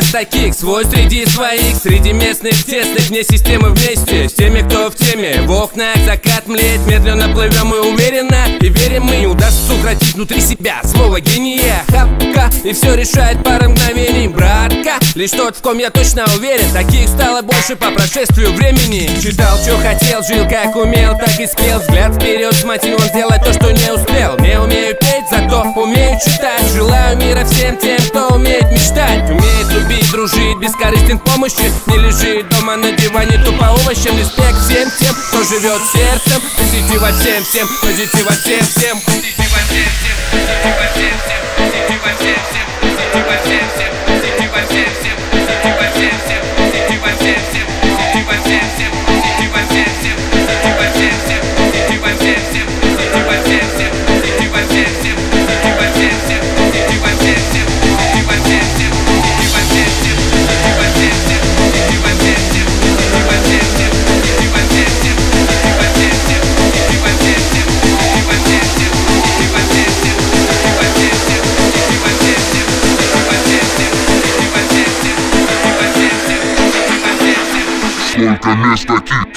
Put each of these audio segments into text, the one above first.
нас таких, свой среди своих, среди местных тесных, вне системы вместе с теми, кто в теме. В окнах закат млеет, медленно плывем и уверенно, и верим мы, не удастся укротить внутри себя слово гения. Хапка, и все решает пара мгновений, братка. Лишь тот, в ком я точно уверен, таких стало больше по прошествию времени. Читал, что хотел, жил как умел, так и спел. Взгляд вперед с мотивом сделать то, что не успел. Не умею петь, зато умею читать. Желаю мира всем тем, кто умеет мечтать, умеет любить, дружить, бескорыстен в помощи. Не лежит дома на диване тупо овощем. Респект всем тем, кто живет сердцем. Позитива всем, всем, позитива всем, всем. Позитива всем, всем, позитива всем, всем. Позитива всем, всем, позитива всем, всем. Позитива всем, всем, позитива всем, всем. Позитива всем, всем, позитива всем, всем. Позитива всем, всем, позитива всем, всем. Позитива всем, всем, позитива всем, всем. Позитива всем, всем, позитива всем, всем. Позитива всем, всем, позитива всем, всем. Позитива всем, всем, позитива всем, всем. Позитива всем, всем, позитива всем, всем. Позитива всем, всем, позитива всем, всем. Позитива всем, всем, позитива всем, всем. Позитива всем, всем, позитива всем, всем. Позитива всем, всем, позитива всем, всем. Позитива всем, всем, позитива всем, всем. Позитива всем, всем. Сколько мест таких?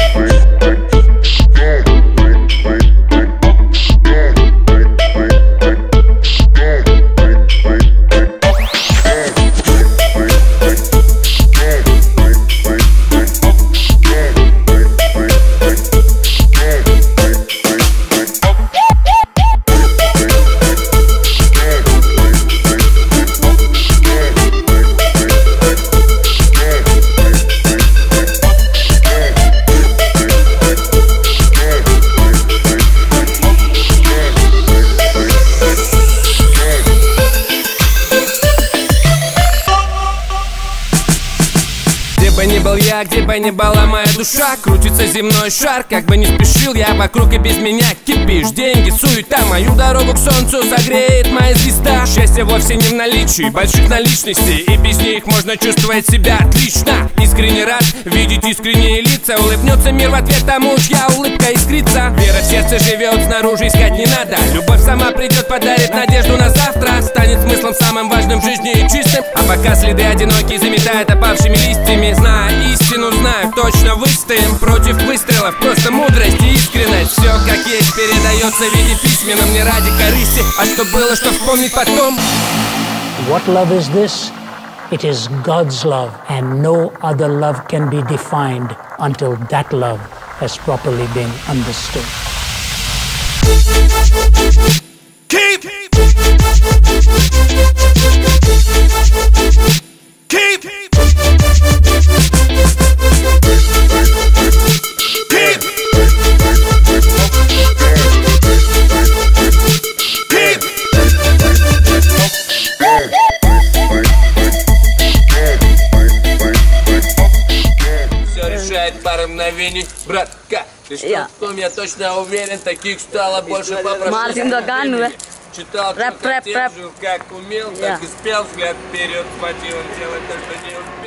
Где бы ни была моя душа, крутится земной шар. Как бы не спешил я вокруг, и без меня кипишь. Деньги, суета, мою дорогу к солнцу согреет моя звезда. Счастье вовсе не в наличии больших наличностей, и без них можно чувствовать себя отлично. Искренне рад видеть искренние лица. Улыбнется мир в ответ тому, чья улыбка искрится. Вера в сердце живет, снаружи искать не надо. Любовь сама придет, подарит надежду на завтра. Станет смыслом самым важным в жизни и чистым. А пока следы одинокие заметает опавшими листьями. Зная истину, знаю, точно выстоим против выстрелов. Просто мудрость и искренность. Все как есть передается в виде письменном, не ради корысти, а что было, что вспомнить потом. What love is this? It is God's love, and no other love can be defined until that love has properly been understood. Keep все решает пара мгновений, братка. Ты что, в том я точно уверен, таких стало больше по прошествию. Читал, что хотел, жил как умел, так и спел, взгляд вперед, с мотивом делать то, что не успел.